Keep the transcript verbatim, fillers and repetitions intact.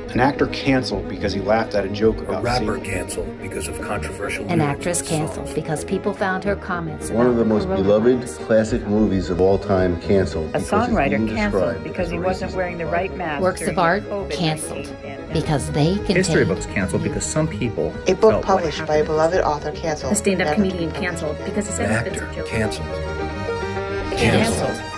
An actor canceled because he laughed at a joke about A rapper safety. canceled because of controversial An lyrics actress in songs. canceled because people found her comments One of the about most beloved classic movies of all time canceled. A because it's songwriter being canceled described because as he a wasn't racist wearing the right mask. Works during of art the COVID canceled pandemic. because they contain History books canceled because some people A book felt published what by a happened. beloved author canceled. A stand-up Never comedian to be published. canceled because he An said actor offensive jokes. canceled. canceled